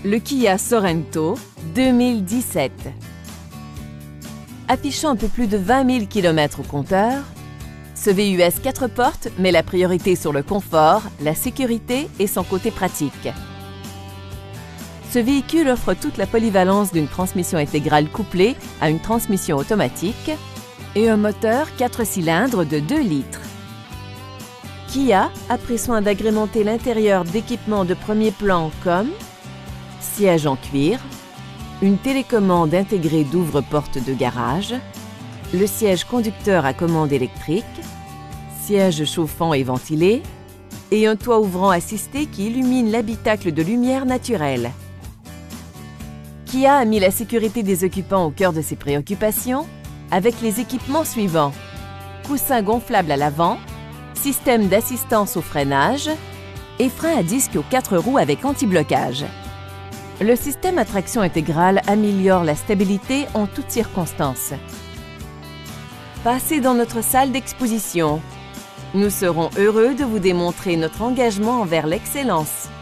le Kia Sorento 2017. Affichant un peu plus de 20 000 km au compteur, ce VUS 4 portes met la priorité sur le confort, la sécurité et son côté pratique. Ce véhicule offre toute la polyvalence d'une transmission intégrale couplée à une transmission automatique et un moteur 4 cylindres de 2 litres. Kia a pris soin d'agrémenter l'intérieur d'équipements de premier plan comme siège en cuir, une télécommande intégrée d'ouvre-porte de garage, le siège conducteur à commande électrique, siège chauffant et ventilé, et un toit ouvrant assisté qui illumine l'habitacle de lumière naturelle. Kia a mis la sécurité des occupants au cœur de ses préoccupations avec les équipements suivants: coussin gonflable à l'avant, système d'assistance au freinage et frein à disque aux 4 roues avec anti-blocage. Le système à traction intégrale améliore la stabilité en toutes circonstances. Passez dans notre salle d'exposition. Nous serons heureux de vous démontrer notre engagement envers l'excellence.